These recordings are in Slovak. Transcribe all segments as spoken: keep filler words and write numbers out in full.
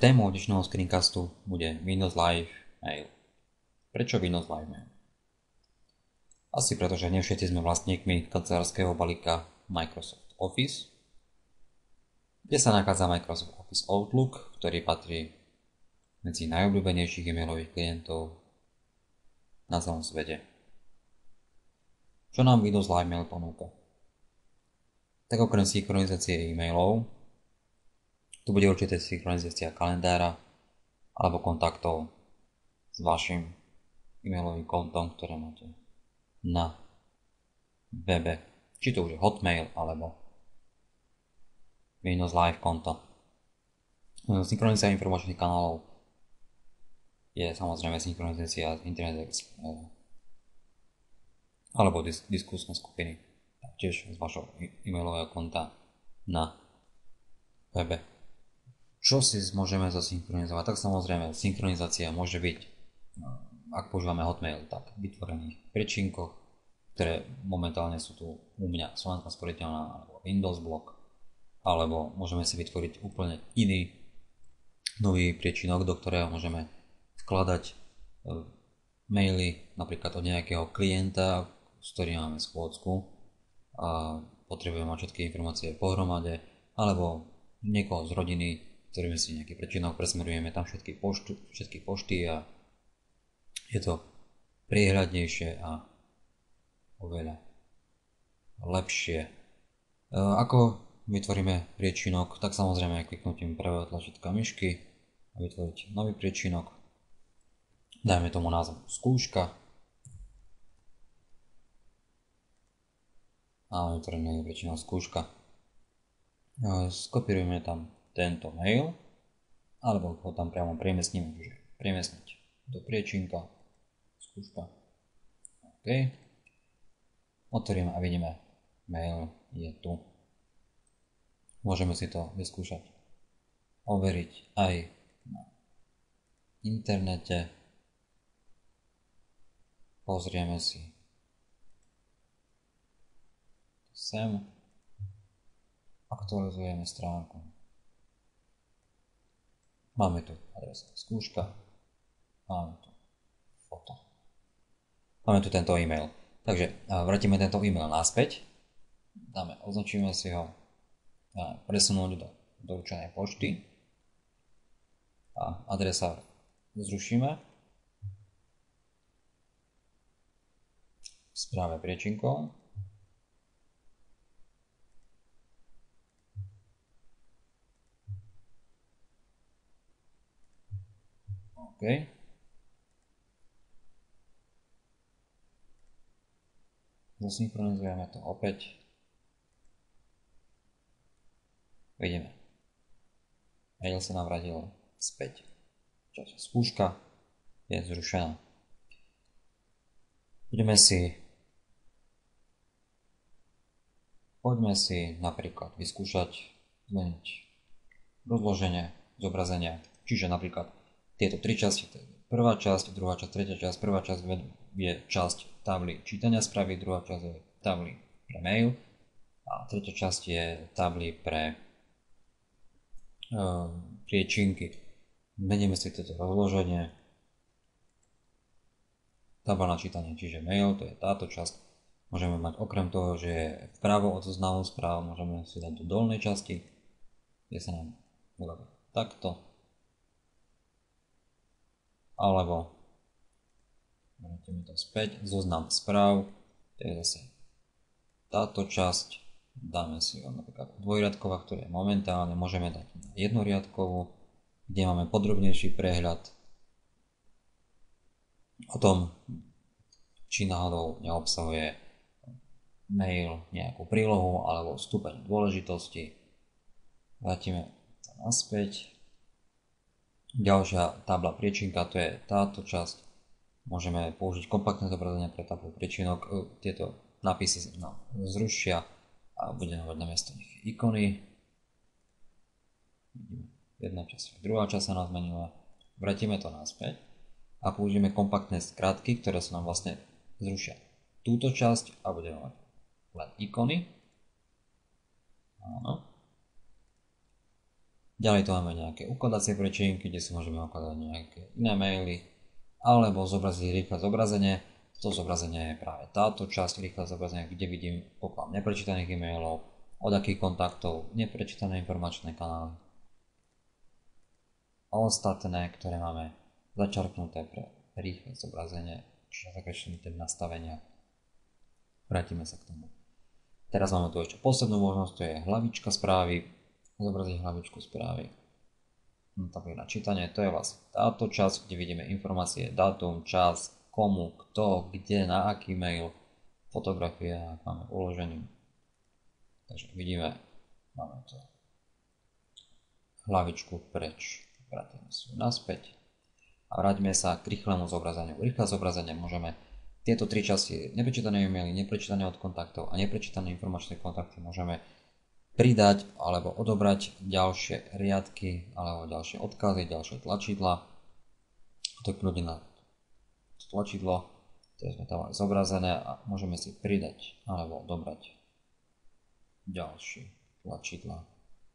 Témou dnešného screencastu bude Windows Live Mail. Prečo Windows Live Mail? Asi preto, že nie všetci sme vlastníkmi kancelárskeho balíka Microsoft Office, kde sa nachádza Microsoft Office Outlook, ktorý patrí medzi najobľúbenejších e-mailových klientov na celom svete. Čo nám Windows Live Mail ponúka? Tak okrem synchronizácie e-mailov, tu bude určite synchronizácia kalendára alebo kontaktov s vašim e-mailovým kontom, ktoré máte na webe. Či to už je Hotmail alebo Windows Live konto. Synchronizácia informačných kanálov je samozrejme synchronizácia Internet Explorer alebo disk- diskusné skupiny, taktiež z vašho e-mailového konta na webe. Čo si môžeme zasynchronizovať? Tak samozrejme, synchronizácia môže byť, ak používame Hotmail, tak vytvorených priečinkoch, ktoré momentálne sú tu u mňa Slovenská sporiteľná alebo Windows Block, alebo môžeme si vytvoriť úplne iný nový priečinok, do ktorého môžeme vkladať maily napríklad od nejakého klienta, s ktorým máme schôdzku a potrebujeme mať všetky informácie pohromade, alebo niekoho z rodiny, ktorými si nejaký prečinok presmerujeme tam všetky, poštu, všetky pošty a je to priehľadnejšie a oveľa lepšie. Ako vytvoríme priečinok, tak samozrejme kliknutím pravého tlačítka myšky a vytvoriť nový priečinok. Dajme tomu názov skúška a vytvoríme priečinok skúška. Skopírujeme tam tento mail, alebo ho tam priamo premiestníme, čiže premiestniť do priečinka, skúška. OK. Otvoríme a vidíme, mail je tu. Môžeme si to vyskúšať, overiť aj na internete. Pozrieme si sem, aktualizujeme stránku. Máme tu adresu skúška, máme tu foto, máme tu tento e-mail. Takže vrátime tento e-mail naspäť, dáme, označíme si ho, dáme presunúť do doručenej pošty a adresa zrušíme v správe priečinkov. OK. Zasynchronizujeme to opäť. Vidíme. Mail sa nám vrátil späť. Čiže skúška je zrušená. Poďme si Poďme si napríklad vyskúšať zmeniť rozloženie zobrazenia. Čiže napríklad tieto tri časti, prvá časť, druhá časť, tretia časť. Prvá časť je časť tably čítania správy, druhá časť je tably pre mail a tretia časť je tably pre uh, priečinky. Meníme si toto rozloženie. Tabla na čítanie, čiže mail, to je táto časť. Môžeme mať okrem toho, že je vpravo od zoznamu správ, môžeme si dať do dolnej časti, kde sa nám uľaví takto. Alebo vrátime to späť, zoznam správ, to je zase táto časť, dáme si ho napríklad dvojriadková, ktorá je momentálne, môžeme dať jednoriadkovú, kde máme podrobnejší prehľad o tom, či náhodou neobsahuje mail nejakú prílohu alebo stupeň dôležitosti. Vrátime to naspäť. Ďalšia tabla priečinka, to je táto časť. Môžeme použiť kompaktné zobrazenie pre tablu priečinok. Tieto nápisy no, zrušia a budeme mať na miesto nich ikony. Jedna časť, druhá časť sa nám zmenila. Vrátime to naspäť a použijeme kompaktné skratky, ktoré sa nám vlastne zrušia túto časť a budeme mať len ikony. Áno. Ďalej tu máme nejaké ukladacie prečinky, kde si môžeme ukladať nejaké iné maily, alebo zobraziť rýchle zobrazenie. To zobrazenie je práve táto časť rýchle zobrazenia, kde vidím poklad neprečítaných e-mailov, od akých kontaktov, neprečítané informačné kanály. A ostatné, ktoré máme začarknuté pre rýchle zobrazenie, čiže zakreslité nastavenia. Vrátime sa k tomu. Teraz máme tu ešte poslednú možnosť, to je hlavička správy. Zobraziť hlavičku správy. No, tak na čítanie, to je vlastne táto časť, kde vidíme informácie, dátum, čas, komu, kto, kde, na aký mail, fotografie máme uložený. Takže vidíme, máme to hlavičku preč. Vrátime si naspäť a vráťme sa k rýchlemu zobrazeniu. Rýchle zobrazenie môžeme tieto tri časti, neprečítané e-maily, neprečítané od kontaktov a neprečítané informačné kontakty môžeme pridať alebo odobrať ďalšie riadky alebo ďalšie odkazy, ďalšie tlačidla. Kliknúť na tlačidlo, ktoré sme tam mali zobrazené a môžeme si pridať alebo odobrať ďalšie tlačidla.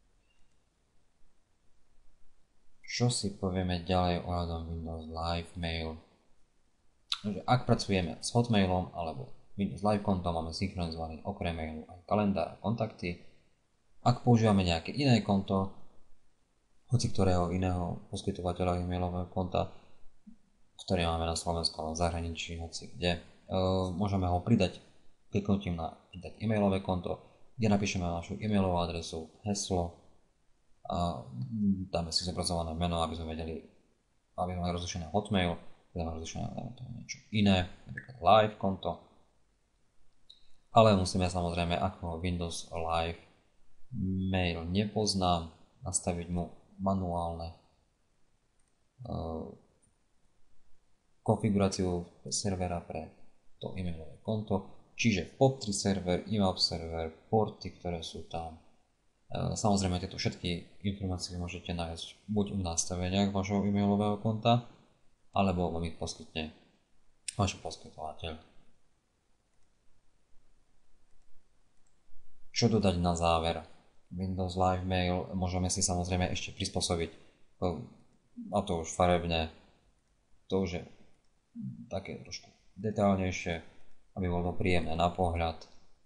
Čo si povieme ďalej ohľadom Windows Live Mail? Ak pracujeme s Hotmailom alebo Windows Live kontom, máme synchronizovaný okrem mailu aj kalendár a kontakty. Ak používame nejaké iné konto, hoci ktorého iného poskytovateľa e-mailového konta, ktoré máme na Slovensku alebo v zahraničí, hoci kde, môžeme ho pridať kliknutím na pridať e-mailové konto, kde napíšeme našu e-mailovú adresu, heslo a dáme si zobrazované meno, aby sme vedeli, aby sme mali rozlišené Hotmail, dáme rozlišené niečo iné, napríklad Live konto. Ale musíme samozrejme, ako Windows Live Mail nepoznám, nastaviť mu manuálne uh, konfiguráciu servera pre to e-mailové konto, čiže pop tri server, IMAP server, porty, ktoré sú tam. Samozrejme, tieto všetky informácie môžete nájsť buď v nastaveniach vašho e-mailového konta, alebo vám ich poskytne váš poskytovateľ. Čo dodať na záver? Windows Live Mail môžeme si samozrejme ešte prispôsobiť, a to už farebne, to už je také trošku detailnejšie, aby bolo príjemné na pohľad.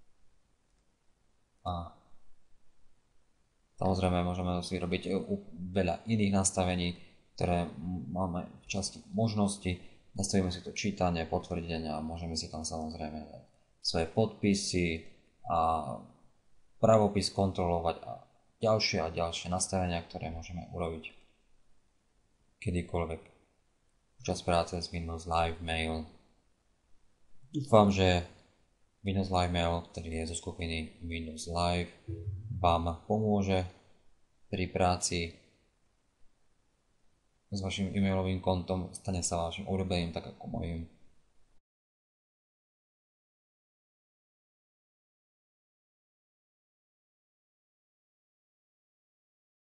A samozrejme môžeme si robiť veľa iných nastavení, ktoré máme v časti možnosti. Nastavíme si to čítanie, potvrdenia, môžeme si tam samozrejme dať svoje podpisy a pravopis kontrolovať a ďalšie a ďalšie nastavenia, ktoré môžeme urobiť kedykoľvek počas práce s Windows Live Mail. Dúfam, že Windows Live Mail, ktorý je zo skupiny Windows Live, vám pomôže pri práci s vašim e-mailovým kontom, stane sa vašim obľúbeným, tak ako mojím.